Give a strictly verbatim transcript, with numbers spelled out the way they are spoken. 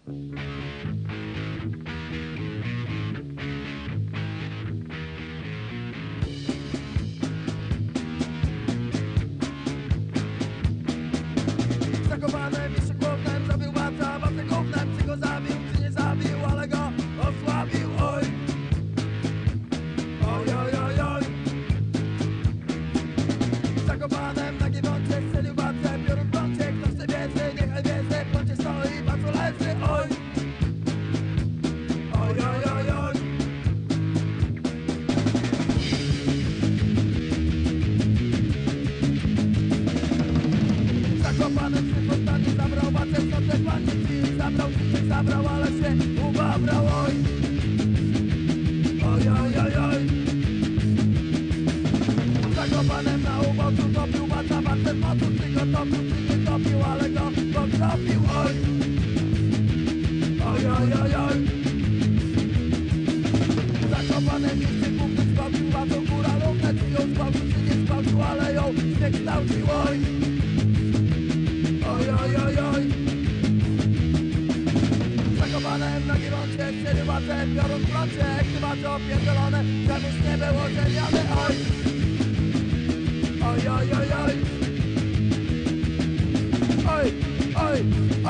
Zakopanem jeszcze głównym zabił bata, batę gównem. Czy go zabił, czy nie zabił, ale go osłabił. Oj, oj, oj, oj, oj. Zakopanem na giewoncie strzelił batę, piorun plącie. Kto chce wiedzy, niechaj wiedzy, plącie stoi, bacu leży. Oj, oj, oj, oj, oj. Zakopanem przy postanie zabrał batę, co te panici zabrał, czy zabrał, ale się ubabrał. Oj, oj, oj, oj, oj. Zakopanem na uboczu topił bata, batę motu, czy go topił, czy nie topił, ale go pokropił. Oj, oj, oj, oj, oj. Zakopanem jeszcze kupy zgwałcił batą góralówkę, czy ją zgwałcił, czy nie zgwałcił, ale ją zniekształcił. Oj, oj, oj, oj, oj. Zakopanem na giewoncie strzelił batę, piorun w plącie. Chyba to opierdolone, czemuś nie było ziemiane. Oj, oj, oj, oj, oj. Oj, oj.